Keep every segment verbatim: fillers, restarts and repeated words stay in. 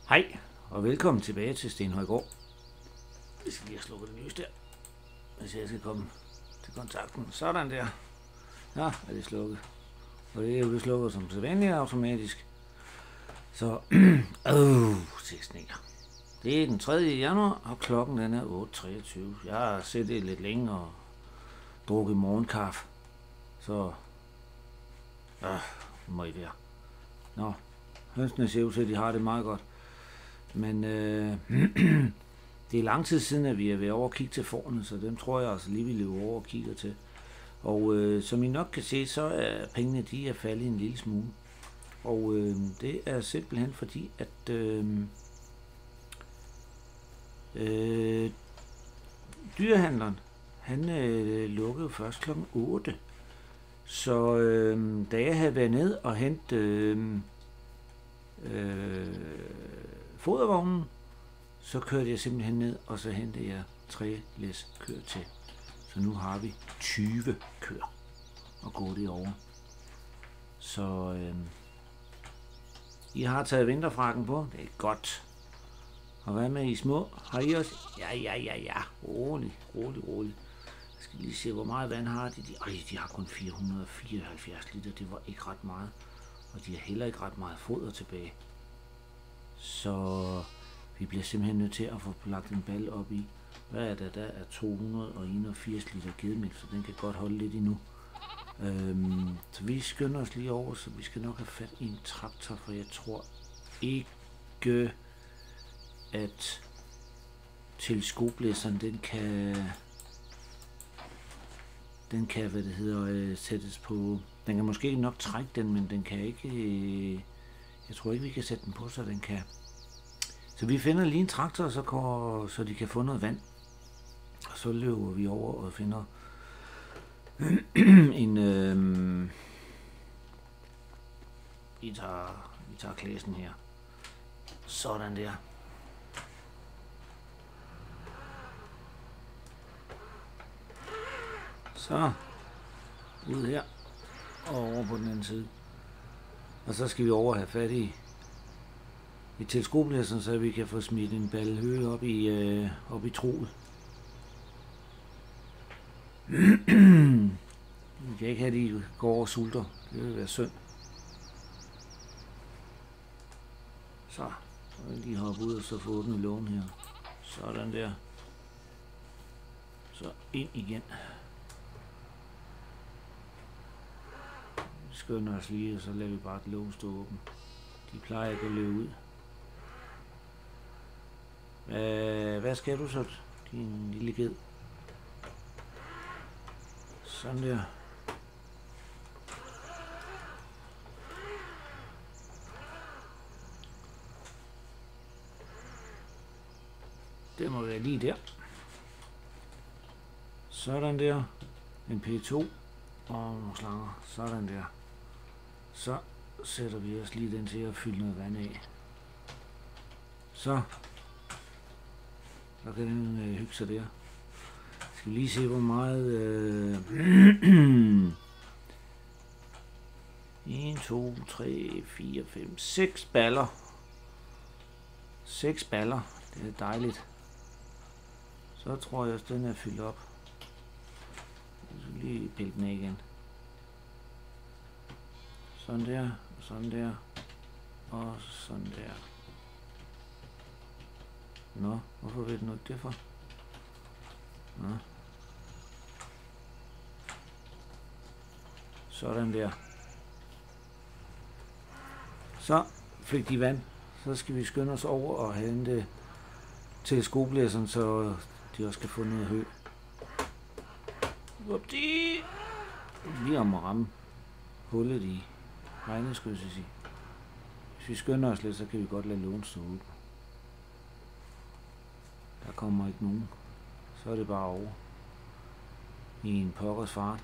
Hej, og velkommen tilbage til Stenhøjgård. Jeg skal lige have slukket det lys der, hvis jeg skal komme til kontakten. Sådan der. Ja, er det slukket. Og det er jo slukket som sædvanligt automatisk. Så, åh, se sneer. Det er den tredje januar, og klokken den er otte treogtyve. Jeg har set det lidt længe og drukket morgenkaffe. Så, øh, må I være. Nå, hønsene ser ud til, at de har det meget godt. Men øh, det er lang tid siden, at vi er ved over at kigge til forne, så dem tror jeg altså lige, vi løber over og kigger til. Og øh, som I nok kan se, så er pengene, de er faldet en lille smule. Og øh, det er simpelthen fordi, at øh, øh, dyrehandleren, han øh, lukkede først klokken otte. Så øh, da jeg havde været ned og hentet øh, øh, fodervognen, så kørte jeg simpelthen ned, og så hentede jeg tre læs køer til. Så nu har vi tyve køer og gå det over. Så øh, I har taget vinterfrakken på. Det er godt. Og hvad med I små? Har I også? Ja, ja, ja, ja. Rolig, rolig, rolig. Jeg skal lige se, hvor meget vand har de. de Ej, de har kun fire hundrede og fireoghalvfjerds liter. Det var ikke ret meget. Og de har heller ikke ret meget foder tilbage. Så vi bliver simpelthen nødt til at få lagt en bal op i. Hvad er det? Der er to hundrede og enogfirs liter gedemælk, så den kan godt holde lidt endnu. Øhm, så vi skynder os lige over, så vi skal nok have fat i en traktor, for jeg tror ikke, at teleskoplæseren, den kan, den kan, hvad det hedder, øh, sættes på. Den kan måske nok trække den, men den kan ikke, øh, jeg tror ikke, vi kan sætte den på, så den kan. Så vi finder lige en traktor, så, går, så de kan få noget vand. Og så løber vi over og finder en... Øh, vi tager, vi tager klæsen her. Sådan der. Så. Ud her. Og over på den anden side. Og så skal vi over have fat i i teleskoplæseren, så vi kan få smidt en balle høge op i, øh, op i troet. Vi kan ikke have, de går over og sulter. Det vil være synd. Så, så vil jeg lige hoppe ud og så få åbnet lågen her. Sådan der. Så ind igen. Vi skynder os lige, og så lader vi bare lågen stå åben. De plejer ikke at løbe ud. Hvad, hvad skal du så, din lille ged? Sådan der. Det må være lige der. Sådan der. En P to og nogle slanger. Sådan der. Så sætter vi os lige den til at fylde noget vand af. Så. Så kan den øh, hygge sig der. Skal vi lige se, hvor meget... Øh, en, to, tre, fire, fem, seks baller. seks baller. Det er dejligt. Så tror jeg, at den er fyldt op. Jeg skal lige pille den af igen. Sådan der, sådan der, og sådan der. Nå, hvorfor ved du ikke det for? Nå. Sådan der. Så fik de vand. Så skal vi skynde os over og hente teleskoplæseren, så de også kan få noget hø. Upti! Vi om at ramme hullet i regnet, skulle jeg sige. Hvis vi skynder os lidt, så kan vi godt lade lågen stå ud. Der kommer ikke nogen. Så er det bare over i en pokkers fart.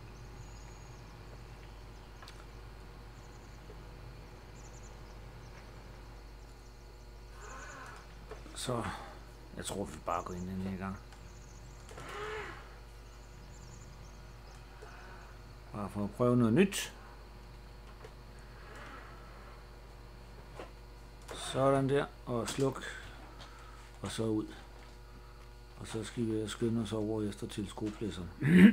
Så jeg tror, vi bare går ind den her gang. Bare for at prøve noget nyt. Sådan der, og sluk, og så ud. Og så skal vi skynde os over efter teleskoplæsseren.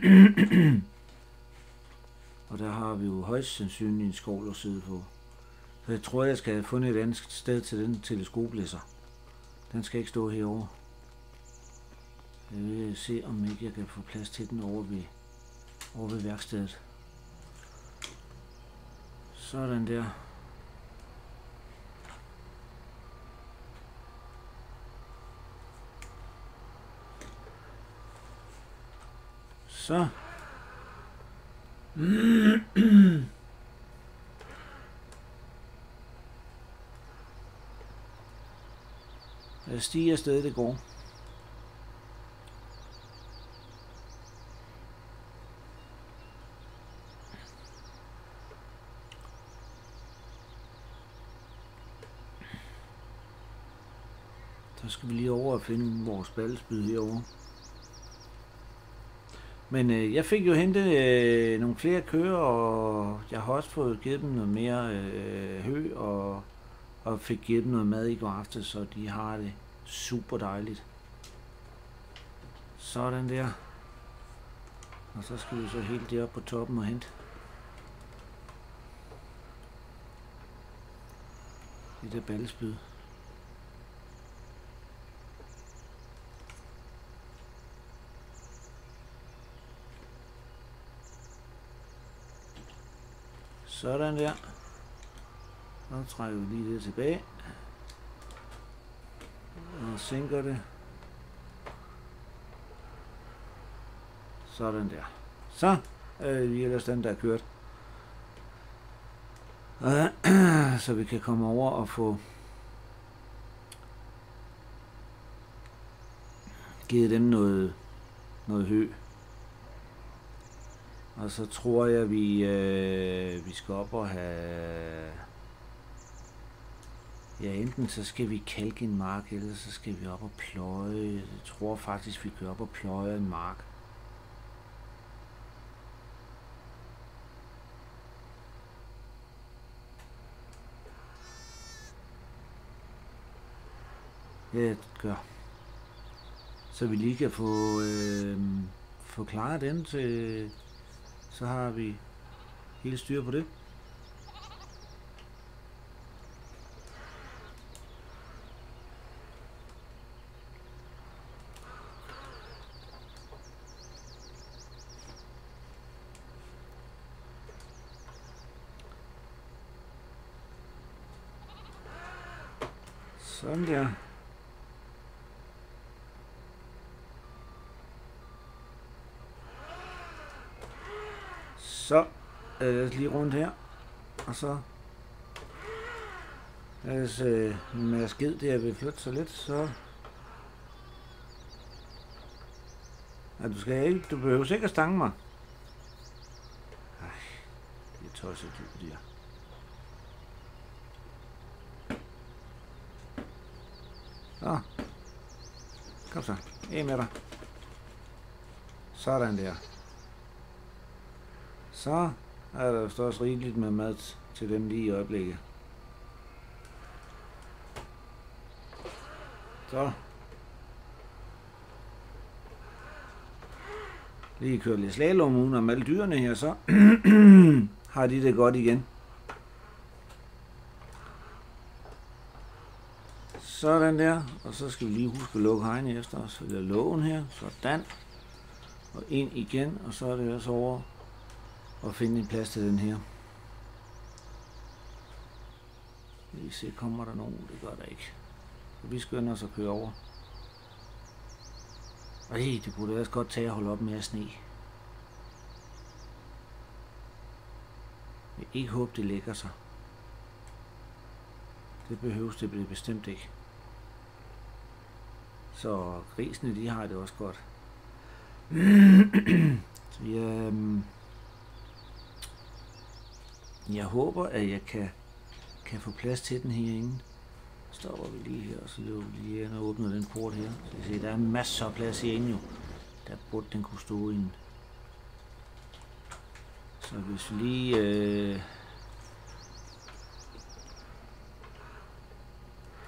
Og der har vi jo højst sandsynligt en skovl at sidde på. Så jeg tror, jeg skal have fundet et andet sted til den teleskoplæsser. Den skal ikke stå herovre. Jeg vil se, om ikke jeg kan få plads til den over ved, over ved værkstedet. Sådan der. Så. Jeg stiger afsted, det går. Så skal vi lige over og finde vores ballespyd herovre. Men øh, jeg fik jo hentet øh, nogle flere køer, og jeg har også fået givet dem noget mere øh, hø, og, og fik givet dem noget mad i går aftes, så de har det super dejligt. Sådan der. Og så skal vi så helt deroppe på toppen og hente det der ballespyd. Sådan der. Så trækker vi lige det tilbage. Og sænker det. Sådan der. Så er vi ellers den, der er kørt. Så vi kan komme over og få givet dem noget, noget hø. Og så tror jeg, vi, øh, vi skal op og have... Ja, enten så skal vi kalke en mark, eller så skal vi op og pløje. Jeg tror faktisk, vi kører op og pløje en mark. Ja, det gør. Så vi lige kan få, øh, få klaret den til... Så har vi helt styr på det. Sådan der. Så lad os lige rundt her, og så lad os øh, med skid der vil flytte sig lidt, så ja, du skal ikke, du behøver sikkert stange mig. Ej, det er tosset dyr der. Så, kom så, af med dig. Sådan der. Så er der vist også rigeligt med mad til dem lige i øjeblikket. Så. Lige kørt lidt slalom uden om alle dyrene her, så har de det godt igen. Sådan der. Og så skal vi lige huske at lukke hegnet efter os. Eller lågen her. Sådan. Og ind igen. Og så er det også over og finde en plads til den her. Vi se, kommer der nogen? Det gør der ikke. Så vi skynder os at køre over. Ej, det burde også godt tage at holde op med at sne. Jeg ikke håbe, det lægger sig. Det behøves det bestemt ikke. Så grisene, de har det også godt. Så jeg, jeg håber, at jeg kan, kan få plads til den herinde. Stopper vi lige her, og så løber vi lige ind og åbner den port her. Så I ser, der er masser af plads herinde jo. Der burde den kunne stå i en. Så hvis vi lige... Øh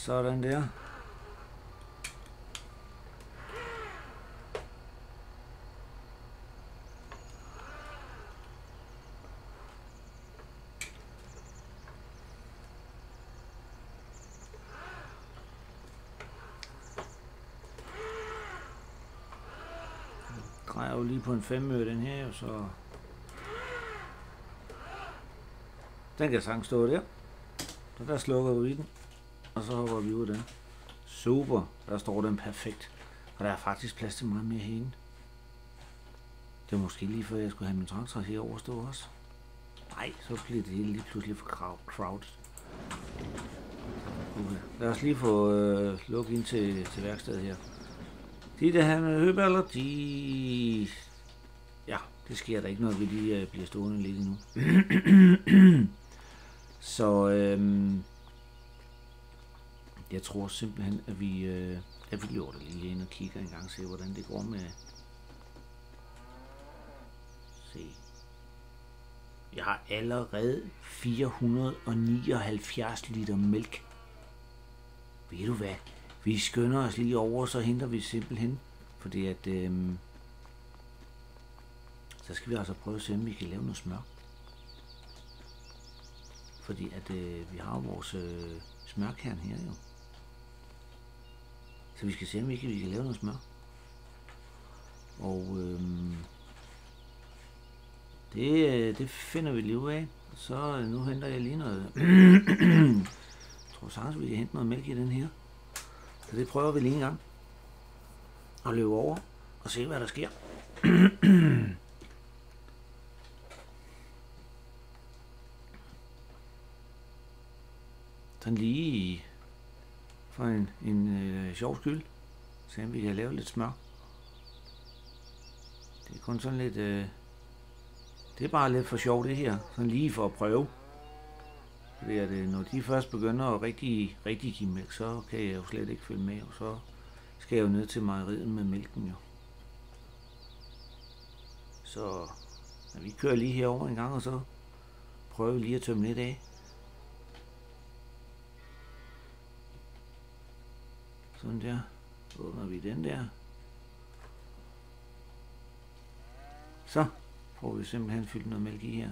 Sådan der. Drejer jo lige på en femøre den her, så den kan sagtens stå der. Så der slukker vi den, og så hopper vi ud af den. Super, der står den perfekt. Og der er faktisk plads til meget mere herinde. Det var måske lige før jeg skulle have min traktor herover stå også. Nej, så bliver det hele lige pludselig for crowded. Okay. Lad os lige få øh, lukket ind til, til værkstedet her. De der her med høballer, de... Ja, det sker der ikke noget ved, de øh, bliver stående lidt endnu. Så øhm, jeg tror simpelthen, at vi, øh, at vi løber lige ind og kigger en gang og ser, hvordan det går med... Se. Jeg har allerede fire hundrede nioghalvfjerds liter mælk. Ved du hvad? Vi skynder os lige over, så henter vi simpelthen. Fordi at... Øhm, så skal vi altså prøve at se, om vi kan lave noget smør. Fordi at øh, vi har vores øh, smørkern her jo. Så vi skal se, om vi kan, vi kan lave noget smør. Og øhm, det, øh, det finder vi lige ud af. Så øh, nu henter jeg lige noget. Jeg tror sagtens, vi kan hente noget mælk i den her. Så det prøver vi lige en gang. Og løbe over og se, hvad der sker. Sådan lige for en, en øh, sjov skyld. Så vi kan lave lidt smør. Det er kun sådan lidt... Øh, det er bare lidt for sjov det her. Sådan lige for at prøve. Fordi at, øh, når de først begynder at rigtig, rigtig give mælk, så kan jeg jo slet ikke følge med. Og så skal jeg jo ned til mejeriet med mælken jo. Så ja, vi kører lige herover en gang, og så prøver vi lige at tømme lidt af. Sådan der. Åbner vi den der. Så får vi simpelthen fyldt noget mælk i her.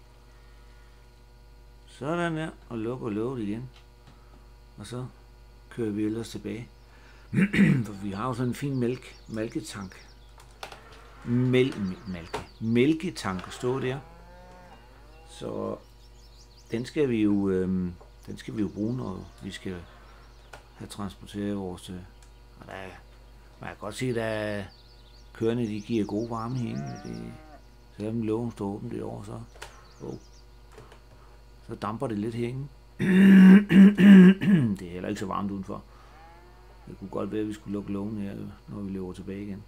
Sådan der. Og lukker låget igen. Og så kører vi ellers tilbage. For vi har jo sådan en fin mælk, mælketank. Mæl, mælke, mælketank stå der. Så den skal vi jo, øhm, den skal vi jo bruge, når vi skal have transporteret vores... Øh, og der er, man kan godt se, at der kørende, de giver god varme herinde. Det, selvom lågen står åben derovre, så, oh, så damper det lidt herinde. Det er heller ikke så varmt udenfor. Det kunne godt være, at vi skulle lukke lågen her, når vi løber tilbage igen.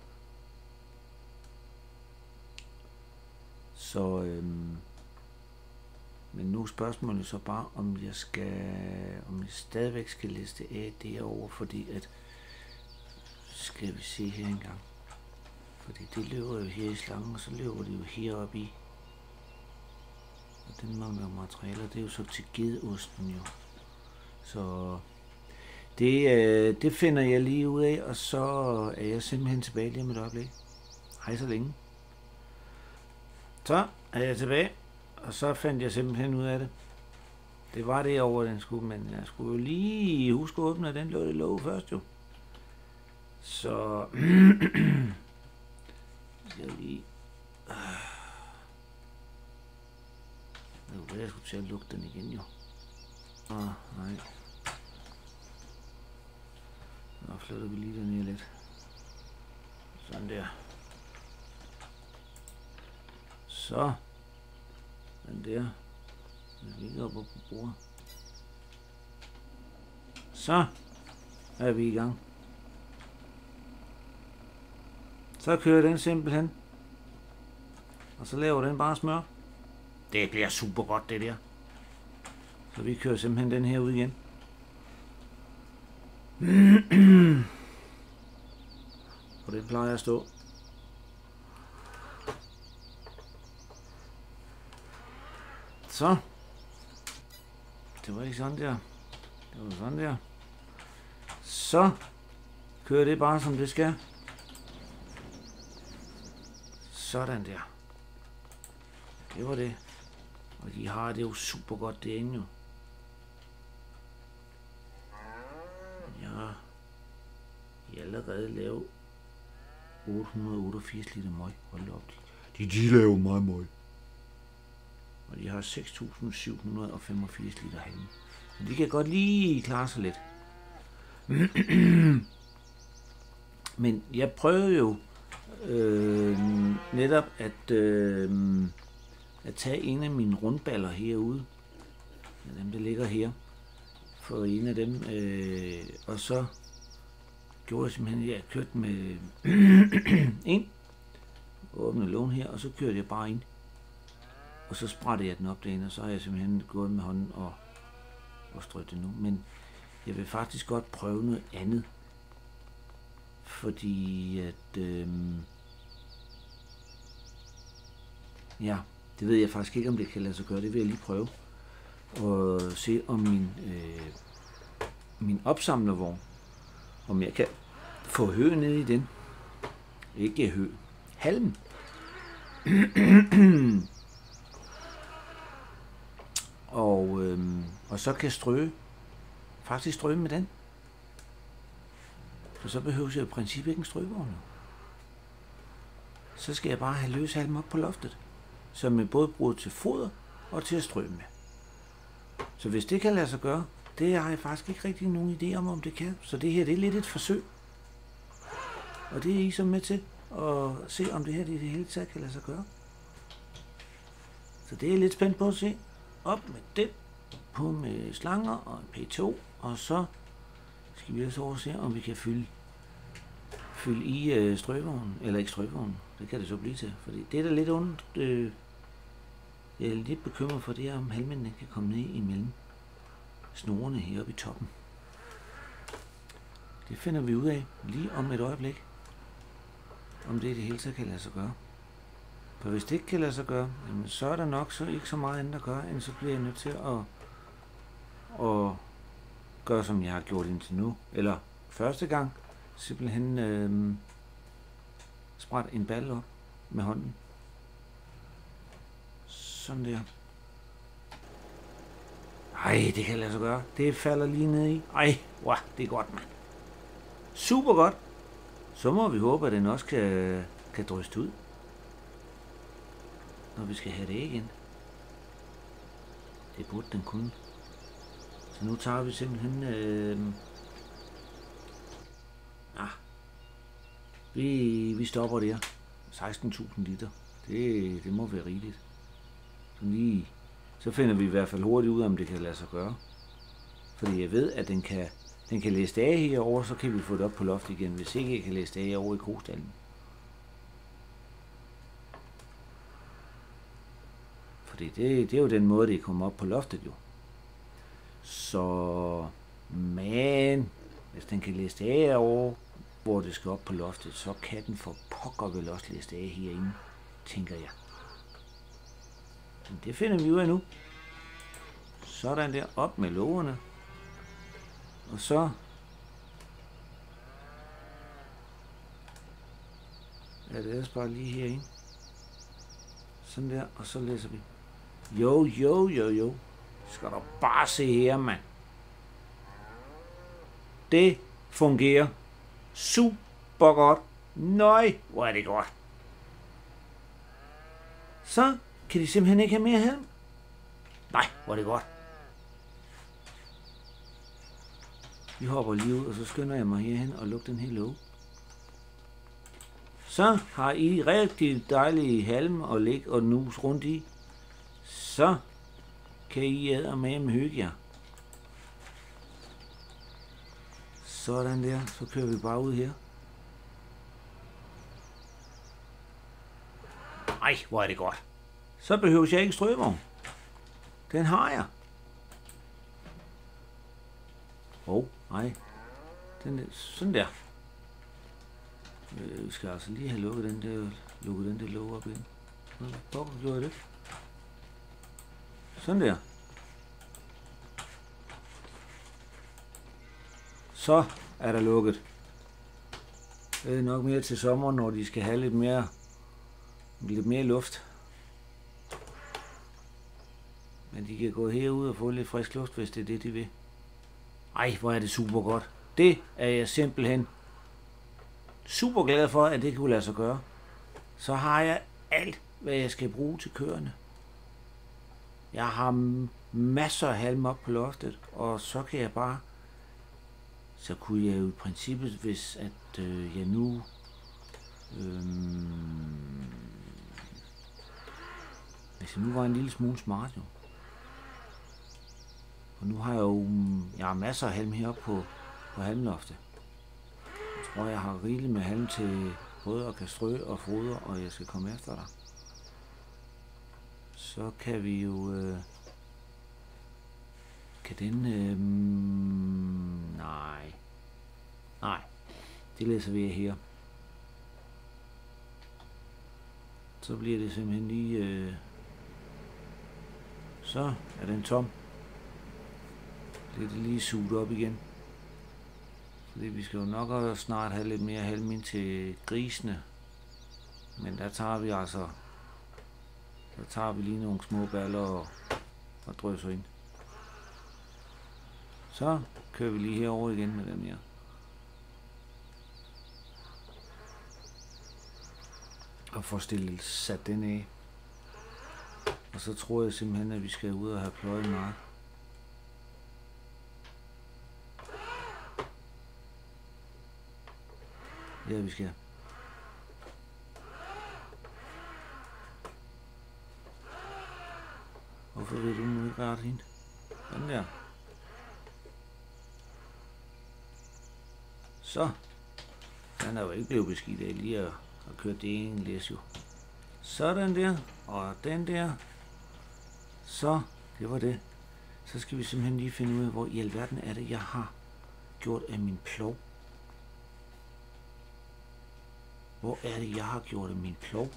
Så, øhm, men nu er spørgsmålet så bare, om jeg skal, om jeg stadigvæk skal liste af derovre, fordi at, skal vi se her engang, fordi det løber jo her i slangen, og så løber det jo heroppe i, og den mangler materialer, det er jo så til gedeosten jo, så det, øh, det finder jeg lige ud af, og så er jeg simpelthen tilbage lige om et øjeblik. Hej så længe. Så er jeg tilbage, og så fandt jeg simpelthen ud af det. Det var det over den skulle, men jeg skulle jo lige huske at åbne den lå det låg først jo. Så jeg lige... Det var jeg skulle til at lukke den igen jo. Åh, nej. Nu flytter vi lige den ned lidt. Sådan der. Så. Den der. Den ligger oppe på bordet. Så er vi i gang. Så kører den simpelthen. Og så laver den bare smør. Det bliver super godt det der. Så vi kører simpelthen den her ud igen. Og det plejer at stå. Så. Det var ikke sådan der. Det var sådan der. Så kører det bare som det skal. Sådan der. Det var det. Og de har det jo super godt derinde jo. Ja. De er allerede lavet otte hundrede otteogfirs liter møg. Hold op. De, de laver meget møg. Og de har seks tusind syv hundrede og femogfirs liter halm. Så de kan godt lige klare sig lidt. Men jeg prøvede jo øh, netop at, øh, at tage en af mine rundballer herude. Dem, der ligger her. For en af dem. Øh, og så gjorde jeg simpelthen, at jeg kørte med ind. Åbnede lågen her, og så kørte jeg bare ind. Og så sprættede jeg den op derinde, og så har jeg simpelthen gået med hånden og, og strøget det nu. Men jeg vil faktisk godt prøve noget andet. Fordi at... Øh, ja, det ved jeg faktisk ikke, om det kan lade sig gøre. Det vil jeg lige prøve. Og se om min, øh, min opsamlervogn, om jeg kan få hø ned i den. Ikke hø. Halm. og, øhm, og så kan strøge. Faktisk strøge med den. For så behøver jeg i princippet ikke en strøvogn. Så skal jeg bare have løs halm op på loftet. Som jeg både bruger til foder og til at strø med. Så hvis det kan lade sig gøre, det har jeg faktisk ikke rigtig nogen idé om, om det kan. Så det her, det er lidt et forsøg. Og det er I så med til at se, om det her det, det hele taget kan lade sig gøre. Så det er jeg lidt spændt på at se. Op med den, på med slanger og en P to, og så skal vi også over se, om vi kan fylde, fylde i øh, strøvognen, eller ikke strøvognen, det kan det så blive til. Fordi det er da lidt ondt, øh, jeg er lidt bekymret for det, om halmene kan komme ned imellem snorene heroppe i toppen. Det finder vi ud af lige om et øjeblik, om det i det hele taget kan lade sig gøre. For hvis det ikke kan lade sig gøre, jamen så er der nok så ikke så meget andet at gøre, end så bliver jeg nødt til at, at gøre, som jeg har gjort indtil nu. Eller første gang, simpelthen øh, spræt en balle op med hånden. Sådan der. Ej, det kan lade sig gøre. Det falder lige ned i. Ej, wow, det er godt, mand. Super godt. Så må vi håbe, at den også kan, kan dryste ud, når vi skal have det igen. Det burde den kunne. Så nu tager vi simpelthen... Øh, ah, vi, vi stopper der. seksten tusind liter. Det, det må være rigeligt. Så, lige, så finder vi i hvert fald hurtigt ud, om det kan lade sig gøre. Fordi jeg ved, at den kan, den kan læse af herover, så kan vi få det op på loft igen. Hvis ikke jeg kan læse af over i kostallen. Fordi det, det er jo den måde, det kommer op på loftet jo. Så, men, hvis den kan læse af over, hvor det skal op på loftet, så kan den for pokker vel også læse af herinde, tænker jeg. Men det finder vi ud af nu. Sådan der, op med lågerne. Og så er det ellers bare lige herinde. Sådan der, og så læser vi. Jo, jo, jo, jo. Skal du bare se her, mand. Det fungerer super godt. Nøj, hvor er det godt. Så kan de simpelthen ikke have mere halm. Nej, hvor er det godt. Vi hopper lige ud, og så skynder jeg mig herhen og lukker den her låge. Så har I rigtig dejlige halm og læg og nus rundt i. Så kan I æde med med hygge jer. Sådan der, så kører vi bare ud her. Ej, hvor er det godt. Så behøver jeg ikke strøvogn. Den har jeg. Åh, oh, nej. Den er, sådan der. Vi skal altså lige have lukket den der, lukket den der låge op igen. Hvorfor gjorde jeg det? Sådan der. Så er der lukket. Det er nok mere til sommer, når de skal have lidt mere, lidt mere luft. Men de kan gå herud og få lidt frisk luft, hvis det er det, de vil. Ej, hvor er det super godt. Det er jeg simpelthen super glad for, at det kunne lade sig gøre. Så har jeg alt, hvad jeg skal bruge til køerne. Jeg har masser af halm op på loftet, og så kan jeg bare... Så kunne jeg jo i princippet, hvis at øh, jeg nu... Øh, hvis jeg nu var en lille smule smart, jo. Og nu har jeg jo jeg har masser af halm heroppe på, på halmloftet. Jeg tror, jeg har rigeligt med halm til både at kan strø og fodre, og jeg skal komme efter dig. Så kan vi jo... Øh, kan den... Øh, nej. Nej. Det læser vi her. Så bliver det simpelthen lige... Øh, så er den tom. Bliver det lige suget op igen. Fordi vi skal jo nok også snart have lidt mere halm ind til grisene. Men der tager vi altså... Så tager vi lige nogle små baller og, og drøser ind. Så kører vi lige herover igen med den her. Og får stillet sat den af. Og så tror jeg simpelthen, at vi skal ud og have pløjet mark. Ja, vi skal. Hvorfor vil du nu ikke rette hende? Den der. Så. Den er jo ikke blevet beskidt af lige at, at køre det ene læs jo. Sådan der. Og den der. Så. Det var det. Så skal vi simpelthen lige finde ud af, hvor i alverden er det, jeg har gjort af min plov. Hvor er det, jeg har gjort af min plov?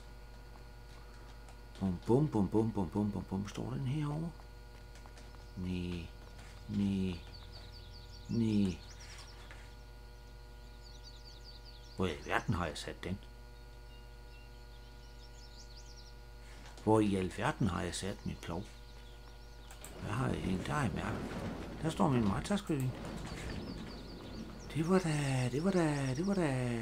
Bum, bum, bum, bum, bum, bum, bum, bum. Står den herovre? Næh, næh, næh. Hvor i alverden har jeg sat den? Hvor i alverden har jeg sat min plov? Hvad har jeg hængt? Der har jeg mærket. Der står min martaskøling. Det var da, det var da, det var da...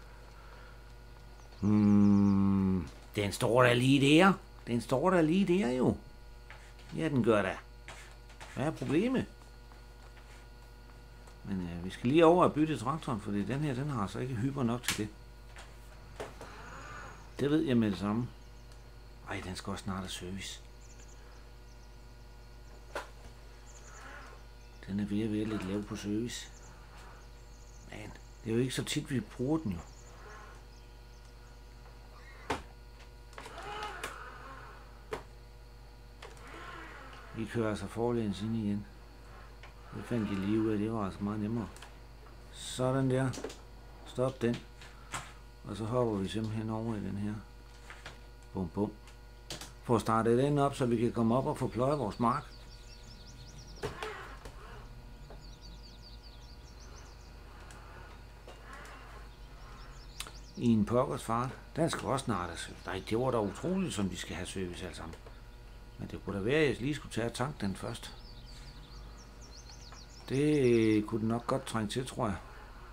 Hmm, den står der lige der. Den står der lige der jo. Ja, den gør da. Hvad er problemet? Men øh, vi skal lige over og bytte traktoren, fordi den her, den har altså ikke hyper nok til det. Det ved jeg med det samme. Ej, den skal også snart have service. Den er ved at være lidt lav på service. Men det er jo ikke så tit, vi bruger den jo. Vi kører altså forlæns ind igen. Det fandt jeg lige ud af, det var altså meget nemmere. Sådan der. Stop den. Og så hopper vi simpelthen over i den her. Bum bum. For at starte den op, så vi kan komme op og få pløjet vores mark. I en pokkers fart. Den skal også snart have service. Nej, det var da utroligt, som vi skal have service alle sammen. Men det kunne da være, at jeg lige skulle tage og tanke den først. Det kunne den nok godt trænge til, tror jeg.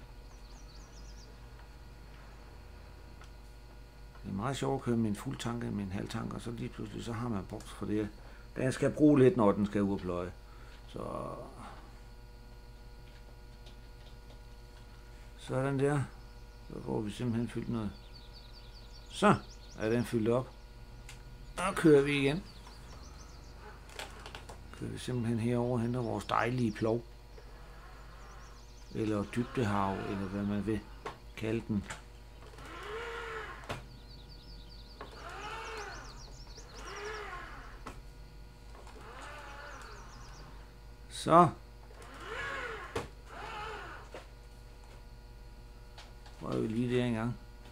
Det er meget sjovt at køre med en fuld tank med en halv tank, og så lige pludselig så har man brugt for det. Den skal bruge lidt, når den skal ud og pløje. Så... Sådan der. Så får vi simpelthen fyldt noget. Så er den fyldt op. Og kører vi igen. Kører vi simpelthen herover og henter vores dejlige plov. Eller dybdehav, eller hvad man vil kalde den. Så. Var vi lige der engang.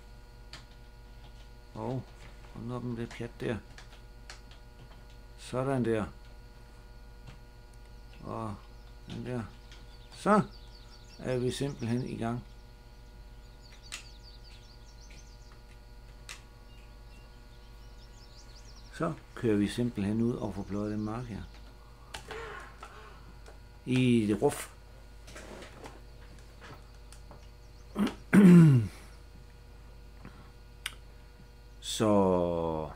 Og hold op med det pjat der. Sådan der. Og den der. Så er vi simpelthen i gang. Så kører vi simpelthen ud og får pløjet den mark her. I det ruf. Så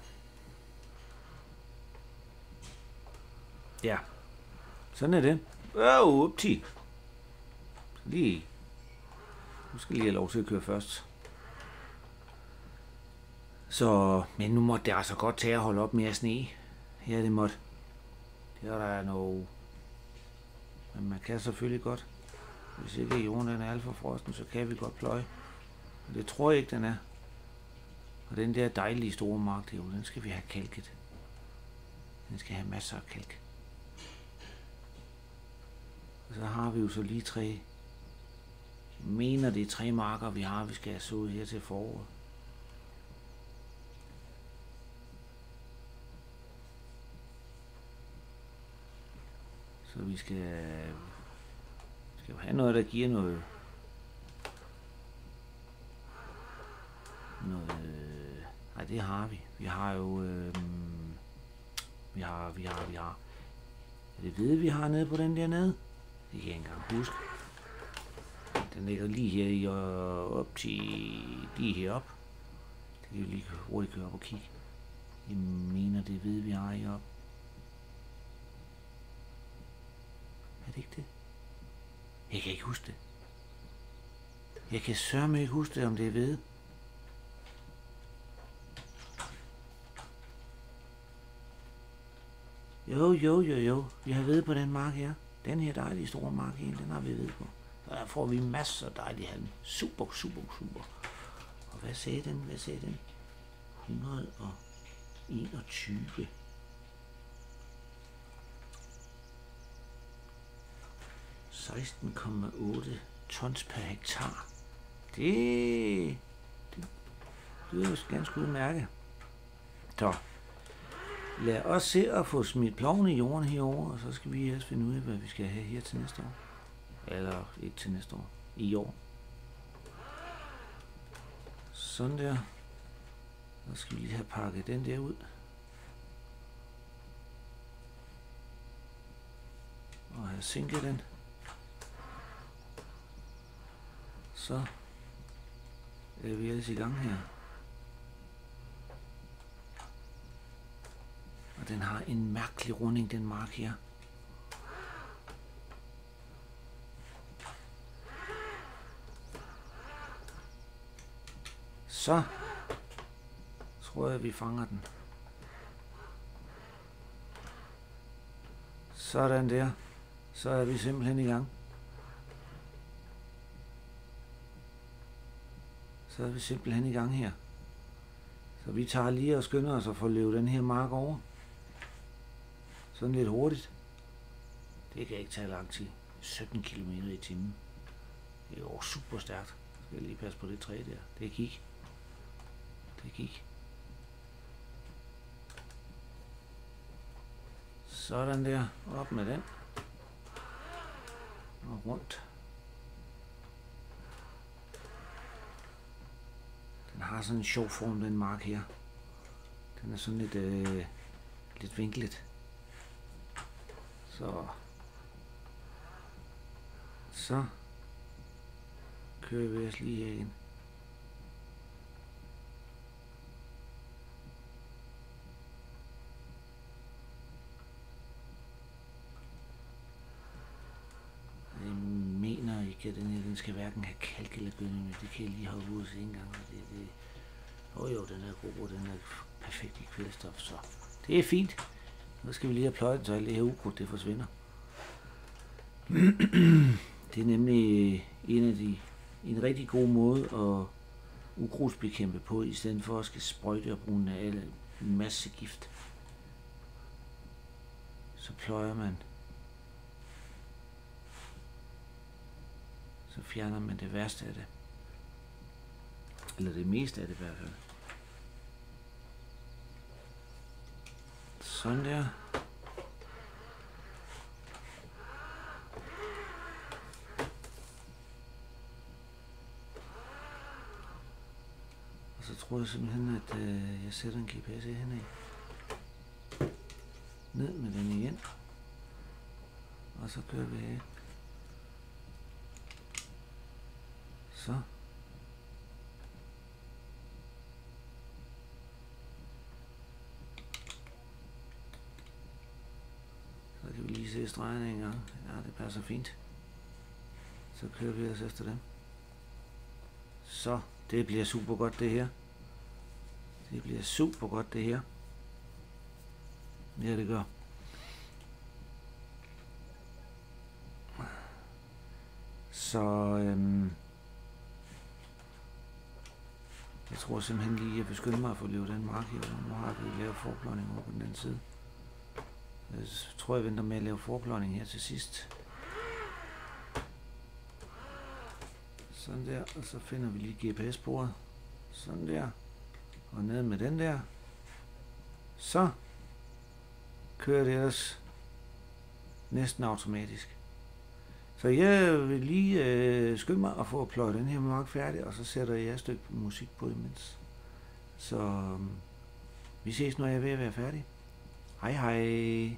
ja, sådan er det. Åh, oh, upti. Lige. Nu skal lige have lov til at køre først. Så, men nu måtte det altså godt tage at holde op med at sne. Her det måtte. Her der er noget. Men man kan selvfølgelig godt. Hvis ikke jorden den er alt for frosten, så kan vi godt pløje. Men det tror jeg ikke, den er. Og den der dejlige store mark derude, den skal vi have kalket. Den skal have masser af kalk. Og så har vi jo så lige tre. Jeg mener det er tre marker, vi har, vi skal have sået her til foråret. Så vi skal, skal have noget, der giver noget, noget, nej det har vi. Vi har jo, øh, vi har, vi har, vi har, er det hvide, vi har nede på den der nede? Det kan jeg ikke engang huske. Den ligger lige her i, og op til, lige herop. Det kan vi lige hurtigt køre op og kigge. Jeg mener, det hvide, vi har heroppe. Er det ikke det? Jeg kan ikke huske det. Jeg kan sørme ikke huske det, om det er hvede. Jo, jo, jo, jo. Vi har hvede på den mark her. Den her dejlige store mark her, den har vi hvede på. Og der får vi masser af dejlige halm. Super, super, super. Og hvad sagde den? Hvad sagde den? et hundrede og enogtyve. seksten komma otte tons per hektar. Det, det, det er jo ganske udmærket. Så lad os se at få smidt ploven i jorden herover, og så skal vi også finde ud af, hvad vi skal have her til næste år. Eller ikke til næste år. I år. Sådan der. Så skal vi lige have pakket den der ud. Og have sænket den. Så er vi ellers i gang her. Og den har en mærkelig runding, den mark her. Så tror jeg, vi fanger den. Sådan der. Så er vi simpelthen i gang. Så er vi simpelthen i gang her. Så vi tager lige og skynder os at få løbet den her mark over. Sådan lidt hurtigt. Det kan ikke tage lang tid. sytten kilometer i timen. Det er jo super stærkt. Skal jeg lige passe på det træ der. Det er kig. Det er kig. Sådan der. Op med den. Og rundt. Den har sådan en sjov form, den mark her. Den er sådan lidt, øh, lidt vinklet. Så. Så. Kører vi os lige her igen. Jeg mener ikke, at den her, den skal hverken have kalk eller gødning, men det kan jeg lige have ud en gang. Det, det, oh jo, den er god, den er perfekt i kvælstof, så det er fint. Nu skal vi lige have pløjet, så alt det her ukrudt, det forsvinder. Det er nemlig en af de, en rigtig god måde at ukrudtsbekæmpe på, i stedet for at skal sprøjte og bruge en masse gift. Så pløjer man. Så fjerner man det værste af det. Eller det meste af det i hvert fald. Sådan der. så tror jeg simpelthen, at øh, jeg sætter en G P S henad. Ned med den igen. Og så kører vi af. Så. Så kan vi lige se stregerne en gang. Ja, det passer fint. Så kører vi os efter dem. Så, det bliver super godt det her. Det bliver super godt det her. Ja, det gør. Så øhm, jeg tror simpelthen lige, at jeg beskynder mig at få lavet den mark her. Nu har vi lavet forpløjning over på den anden side. Jeg tror, jeg venter med at lave forpløjning her til sidst. Sådan der, og så finder vi lige G P S-sporet. Sådan der. Og ned med den der. Så kører det ellers næsten automatisk. Så jeg vil lige øh, skynde mig at få pløjet den her mark færdig, og så sætter jeg et stykke musik på imens. Så øh, vi ses, når jeg er ved at være færdig. Hej hej.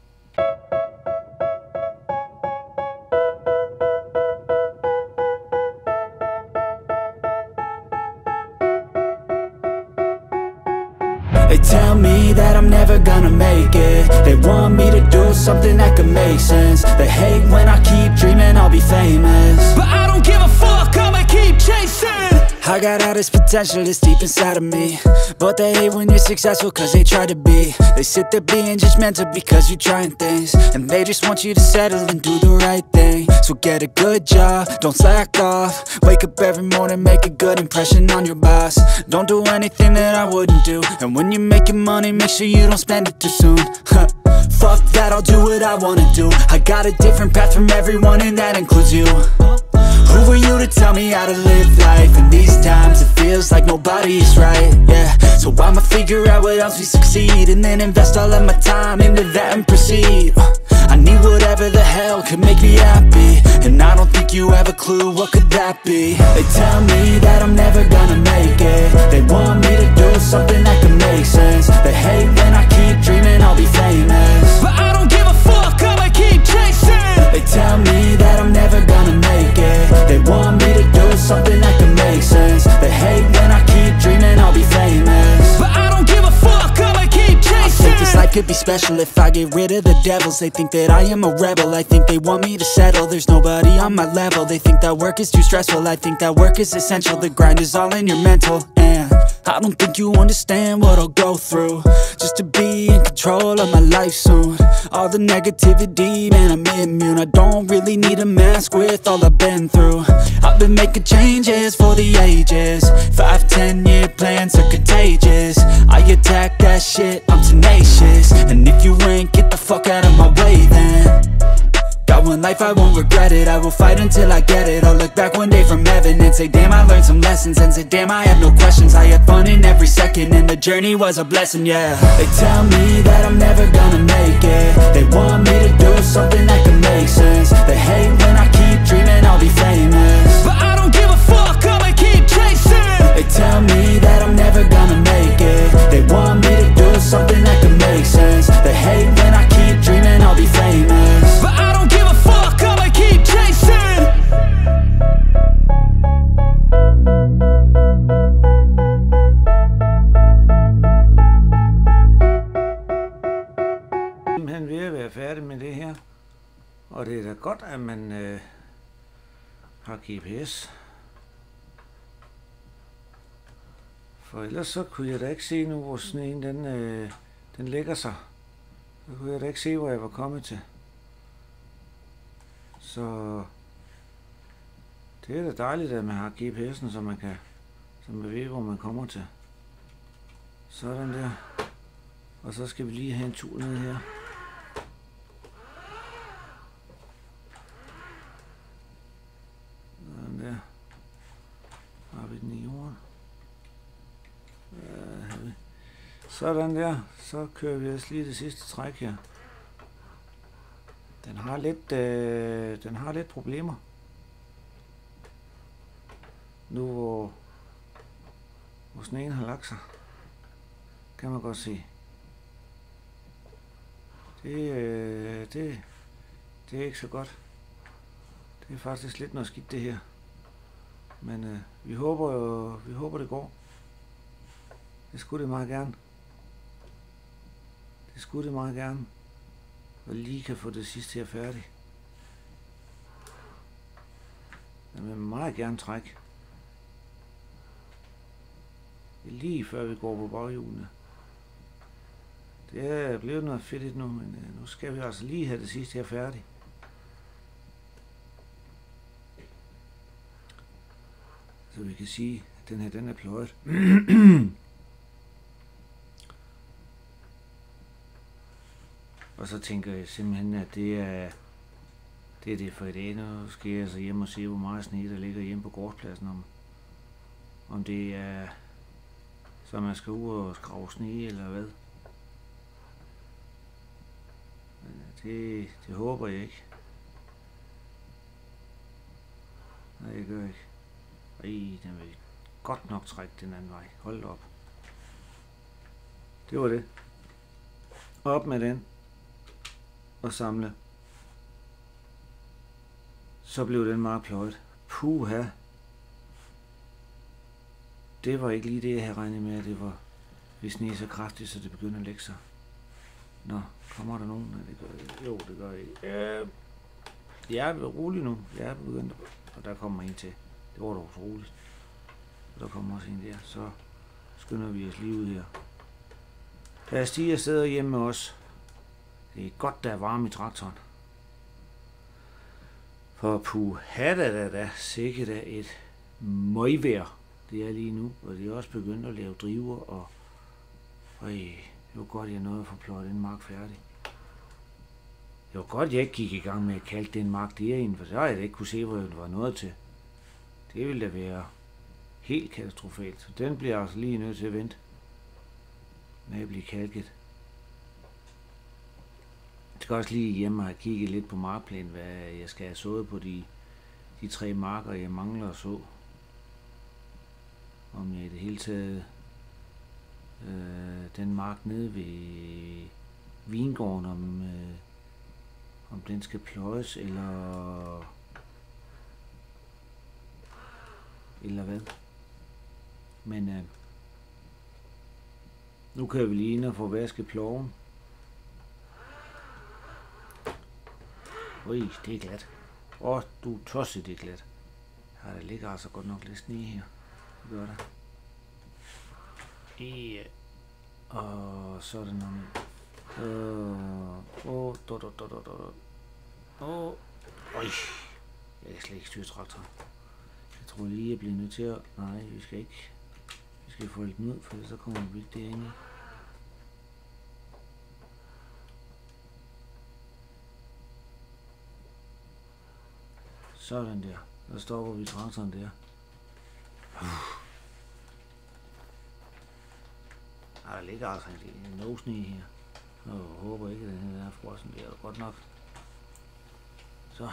They tell me that I'm never gonna make it. They want me to do something that could make sense. They hate when I keep dreaming I'll be famous, but I don't give a fuck, I'ma keep chasing. I got all this potential that's deep inside of me, but they hate when you're successful cause they try to be. They sit there being judgmental because you're trying things, and they just want you to settle and do the right thing. So get a good job, don't slack off. Wake up every morning, make a good impression on your boss. Don't do anything that I wouldn't do, and when you're making money, make sure you don't spend it too soon. Fuck that, I'll do what I wanna do. I got a different path from everyone and that includes you. Who are you to tell me how to live life? In these times it feels like nobody is right, yeah. So I'ma figure out what else we succeed, and then invest all of my time into that and proceed. I need whatever the hell could make me happy, and I don't think you have a clue what could that be. They tell me that I'm never gonna make it. They want me to do something that could make sense. They hate when I keep dreaming I'll be famous, but I don't give a fuck, I'ma keep chasing. They tell me that I'm never gonna make it. They want me to do something that could make sense. They hate when I keep dreaming I'll be famous, but I don't give a fuck, I'ma keep chasing. I think this life could be special if I get rid of the devils. They think that I am a rebel, I think they want me to settle. There's nobody on my level. They think that work is too stressful, I think that work is essential. The grind is all in your mental, and I don't think you understand what I'll go through just to be in control of my life soon. All the negativity, man, I'm immune. I don't really need a mask with all I've been through. I've been making changes for the ages. Five, ten year plans are contagious. I attack that shit, I'm tenacious. And if you ain't, get the fuck out of my way then. Got one life, I won't regret it. I will fight until I get it. I'll look back one day from heaven and say, damn, I learned some lessons. And say, damn, I have no questions. I had fun in every second, and the journey was a blessing, yeah. They tell me that I'm never gonna make it. They want me to do something that can make sense. They hate when I keep dreaming I'll be famous, but I don't give a fuck, I'ma keep chasing. They tell me that I'm never gonna make it. They want me to do something that can make sense. They hate when I keep dreaming I'll be famous, but I don't give a fuck, I'ma keep chasing. Simpelthen ved at være færdig med det her, og det er da godt, at man øh, har G P S, for ellers så kunne jeg da ikke se nu, hvor sneen den, øh, den lægger sig. Så kunne jeg da ikke se, hvor jeg var kommet til. Så det er da dejligt, at man har G P S'en, så man kan, så man ved, hvor man kommer til. Sådan der. Og så skal vi lige have en tur ned her. Sådan der. Har vi den i jorden. Sådan der. Så kører vi også lige det sidste træk her. Den har lidt, øh, den har lidt problemer. Nu hvor, hvor sneen har lagt sig. Kan man godt se. Det, øh, det, det er ikke så godt. Det er faktisk lidt noget skidt det her. Men øh, vi håber jo, vi håber det går. Det skulle det meget gerne. Det skulle det meget gerne. Og lige kan få det sidste her færdigt. Jeg vil meget gerne trække. Lige før vi går på baghjulene. Det er blevet noget fedt nu, men øh, nu skal vi altså lige have det sidste her færdigt. Så vi kan sige, at den her, den er pløjet. Og så tænker jeg simpelthen, at det er det er det for i dag. Nu skal jeg altså hjem og se, hvor meget sne der ligger hjemme på gårdspladsen. Om, om det er, så man skal ud og skrave sne, eller hvad. Men det, det håber jeg ikke. Nej, jeg gør ikke. Ej, den vil godt nok trække den anden vej. Hold op. Det var det. Op med den. Og samle. Så blev den meget pløjet. Puha. Det var ikke lige det, jeg havde regnet med, at det var, hvis sne så kraftigt, så det begynder at lægge sig. Nå, kommer der nogen? Nej, det gør jeg. Jo, det gør jeg ikke. Øh, jeg er rolig nu. Jeg er begyndt. Og der kommer en til. Det var dog roligt. Og der kommer også en der. Så skynder vi os lige ud her. Der er Stig afsted hjemme med os. Det er godt, der er varme i traktoren. For puha da da da, sikkert er et møgvejr. Det er lige nu, og det er også begyndt at lave driver, og øj, det var godt, jeg nåede at få pløjet den mark færdig. Det var godt, jeg ikke gik i gang med at kalde den mark derinde, for så havde jeg da ikke kunne se, hvor det var noget til. Det ville da være helt katastrofalt, så den bliver altså lige nødt til at vente med at blive kalket. Jeg skal også lige hjemme og have kigget lidt på markplanen, hvad jeg skal have sået på de, de tre marker, jeg mangler at så. Om jeg i det hele taget øh, den mark nede ved vingården, om, øh, om den skal pløjes, eller, eller hvad. Men øh, nu kan vi lige ind og få vasket ploven. Ui, det er glat. Åh, oh, du er tosset, det er glat. Her der ligger altså godt nok lidt sne her. Det gør der. Ja. Og så er det noget. Åh, åh, dot, dot, dot, dot. Åh, øj. Jeg kan slet ikke styre traktoren. Jeg tror lige, jeg bliver nødt til at... Nej, vi skal ikke. Vi skal folde den ud, for så kommer vi ikke derinde. Sådan der. Der stopper vi traktoren der. Ej, der ligger altså en nåsne her. Jeg håber ikke, at den her er frossen. Det er godt nok. Så.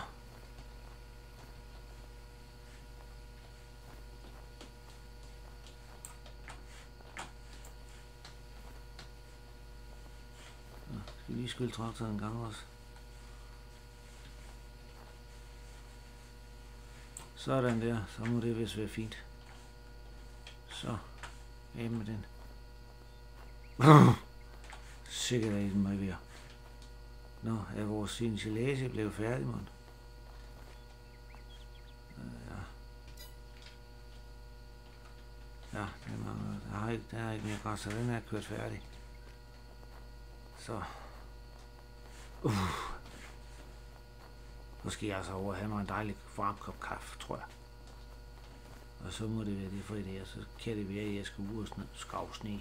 Så skal vi lige skylle traktoren en gang også. Sådan der, så må det vist være fint. Så, af med den. Sikkert er den mig ved. Nå, er vores singelage blevet færdig, mand? Ja. Ja, den er, der, er ikke, der er ikke mere græs, så den er kørt færdig. Så. Uh. Så skal jeg altså over have mig en dejlig varm kop kaffe, tror jeg. Og så må det være det for i dag, og så kan det være, at jeg skal ud og skrave sne.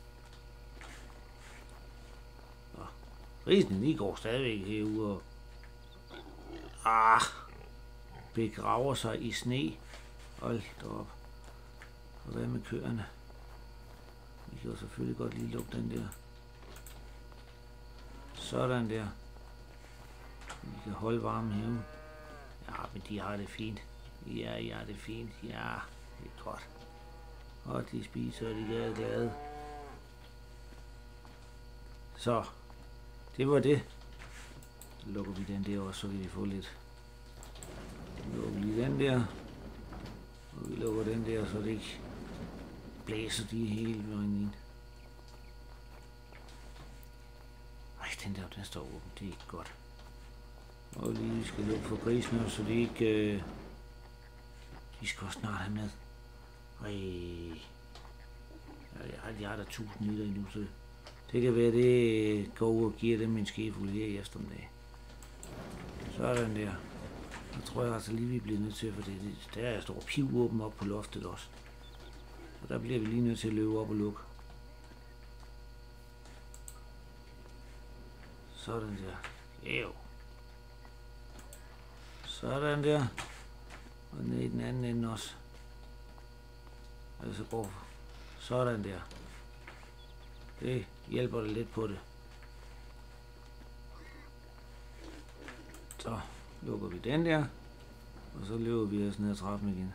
Og risen lige går stadigvæk herude og ah, begraver sig i sne. Hold da op. Og hvad med køerne? Vi kan jo selvfølgelig godt lige lukke den der. Sådan der. Vi kan holde varmen herude. Ja, men de har det fint. Ja, ja, det er fint. Ja, det er godt. Og de spiser, og de er glade. Så, det var det. Så lukker vi den der også, så kan vi få lidt. Så lukker vi lige den der. Og vi lukker den der, så det ikke blæser de hele vejen ind. Ej, den der, den står åben. Det er ikke godt. Og lige skal lukke for grisene, så de ikke... Øh, de skal også snart have mad. Ej. Jeg har, jeg har da tusind liter endnu, så det kan være, det går ud og giver dem en skefuld her i eftermiddag. Sådan der. Jeg tror jeg altså lige, vi bliver nødt til, for det, der er står pivåben op på loftet også. Og der bliver vi lige nødt til at løbe op og lukke. Sådan der. Ew. Sådan der. Og ned i den anden ende også. Altså går sådan der. Det hjælper det lidt på det. Så lukker vi den der. Og så løber vi os ned ad trappen igen.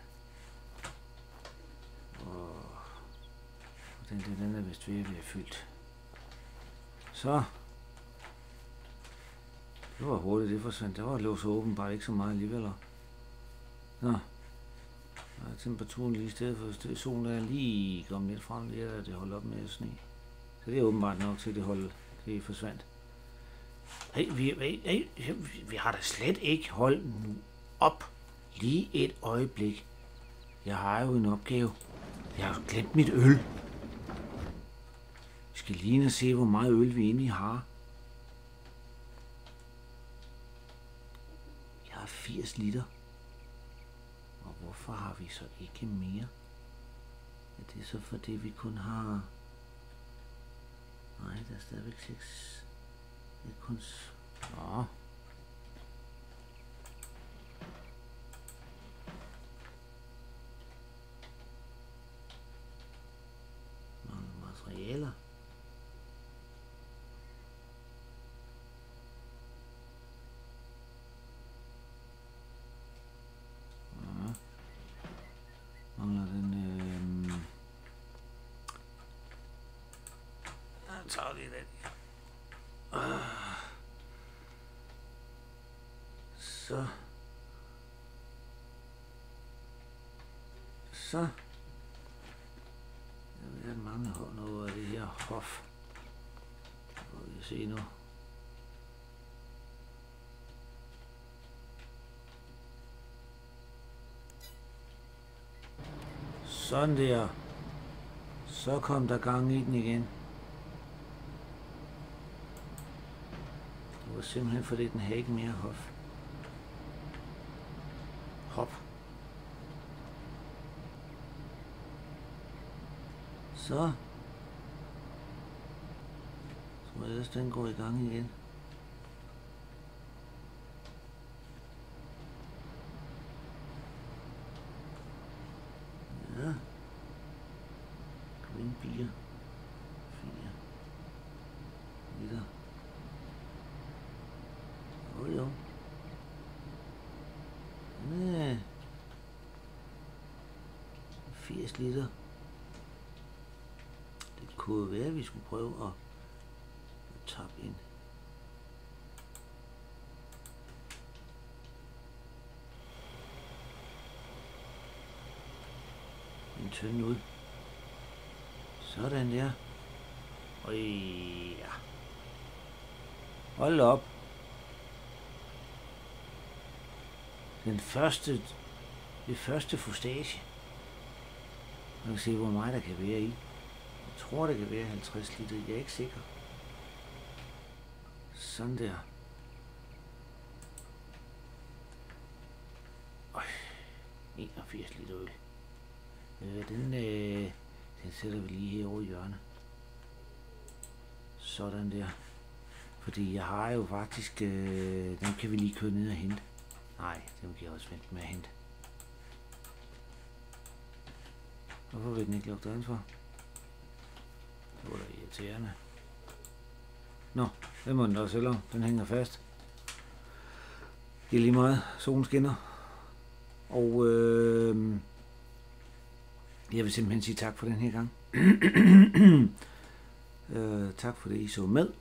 Og den der, den er vist ved at være fyldt. Så. Det var hurtigt, det forsvandt. Der var låst åben, bare ikke så meget alligevel. Nå. Der er temperaturen lige i stedet for solen er lige kommet lidt frem, det er det holder op med at sne. Så det er åbenbart nok til det holde, det forsvandt. Hey, vi, hey, hey, vi har da slet ikke holdt nu op lige et øjeblik. Jeg har jo en opgave. Jeg har glemt mit øl. Vi skal lige ind og se, hvor meget øl vi egentlig har. Jeg har firs liter. Og hvorfor har vi så ikke mere? Er det så fordi vi kun har... Nej, der er stadigvæk seks. Det er kun... Nå. Mange materialer. Ja. Mangler den... Øh... Jeg tager lige den her. Så. Så. Jeg ved, at mange har noget af det her hof. Må vi se nu. Sådan der. Så kom der gang i den igen. Det var simpelthen fordi den havde ikke mere hof. Hop. Så. Så ellers den går i gang igen. Ja. Green beer. Fire. Liter. Jo jo. Næh. firs liter. Det kunne være, at vi skulle prøve at, at tappe ind. En tynde ud. Sådan der. Og ja. Hold op. Den første, det første fustage. Man kan se, hvor meget der kan være i. Jeg tror, det kan være halvtreds liter. Jeg er ikke sikker. Sådan der. Øj, enogfirs liter øl. Øh, den, øh, den sætter vi lige herovre i hjørnet. Sådan der. Fordi jeg har jo faktisk, øh, den kan vi lige køre ned og hente. Nej, dem kan jeg også vente med at hente. Hvorfor vil den ikke lukke døren for? Det var da irriterende. Nå, den må den da selv om. Den hænger fast. Det er lige meget. Solen skinner. Og øh, Jeg vil simpelthen sige tak for den her gang. øh, tak for det, I så med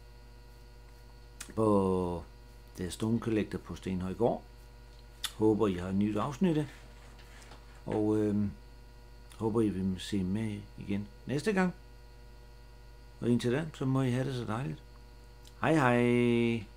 på The Stone Collector på Stenhøjgård. Håber, I har nyt afsnit. Og øh, håber, I vil se med igen næste gang. Og indtil da, så må I have det så dejligt. Hej hej!